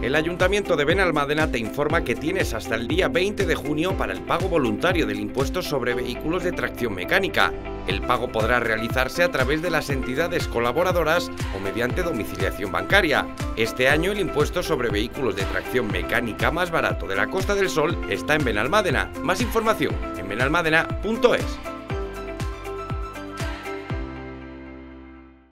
El Ayuntamiento de Benalmádena te informa que tienes hasta el día 20 de junio para el pago voluntario del impuesto sobre vehículos de tracción mecánica. El pago podrá realizarse a través de las entidades colaboradoras o mediante domiciliación bancaria. Este año el impuesto sobre vehículos de tracción mecánica más barato de la Costa del Sol está en Benalmádena. Más información en benalmádena.es.